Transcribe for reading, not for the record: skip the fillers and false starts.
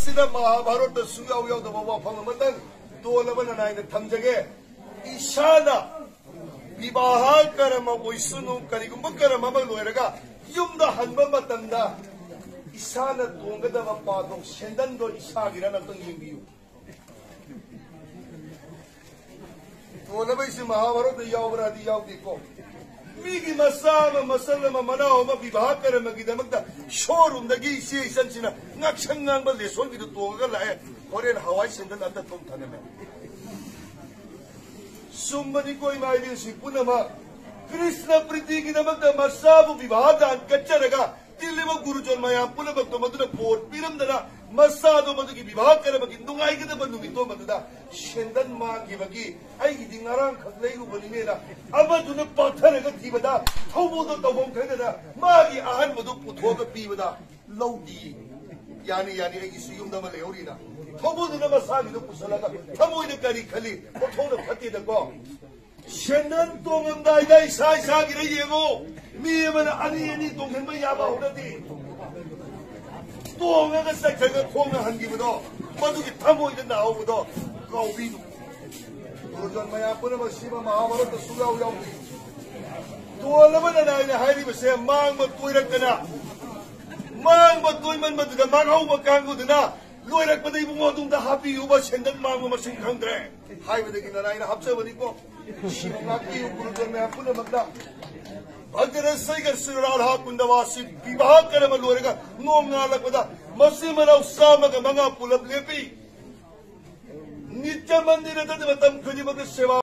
महाभारत थमजगे ईशाना विवाह कर्म ओइसुनु करिगुम कर्म लोरगा युमदा हनबा मतंदा ईशाना तोंगदबा पादों सेंदन दो ईशागिरा नतंग यिंगियु तोलबैसे महाभारत यावरादी यावदिको मीगी मसामा मसलमा मनाओमा विवाह कर्मगिदमक्ता शोरूमदगी इसे इसनसिना ngaksangang लेसोन गिदु तोंगगा लाए होरेन हवाई सेंदन अता तोम थानेमे सुम्बनी कोई माइलिन सिपुनमा कृष्ण प्रीति गिदमक्ता मसाबु विवाह दान कच्चरगा तिलिबा गुरुजन मया पुलबक्तो मदुना पोट पिरमदना मसादो मदुगी विवाह कर्मगी नुंगाइगदबा नुमितो मदुदा सेंदन मांगिबगी आइगिदि ngarang खगलै उबनिनेना अमदुना पाथरगा थिबदा थौबोदो तबों खैदना मागी आहन मदु पुथोगा पीबदा लौदी यानी आइगी सियुमदा मा लेहौरिना थौबोदुना मसागिदो पुसलगा थमोइना करी खली पोथोना फतेदको सेंदन तोंगमदाइदा इसा गिरा येगो मी मना अनि तोंगनबा याबा होदि तोंगगा सखगा खोंगा हनगिबदो मदुगी थमोइदा नावबदो काउबिदु गुरुजन मया पुनम शिवा महाभारत सुगाव यावदि तोलबना नाइना हारिबसे मांगबा तोइरकना मांगबा तोइमन मदुदा मांगहौबा कांगुदना लोइरकबदै बुंगोदुंदा हापियुबा सेंदन मांगबा मसिं खंद्रे हाइबदगी नाइना हाबसबदिको शिवनाकी गुरुजन मया पुनमदा भद्रसैगर सुराधा कुंदवासी विवाह कर्म लोरेगा नोंगालकदा मसी मनाव सामगा मंगा पुलब लेपी नित्य मंदिर मतम खुदिमग सेवा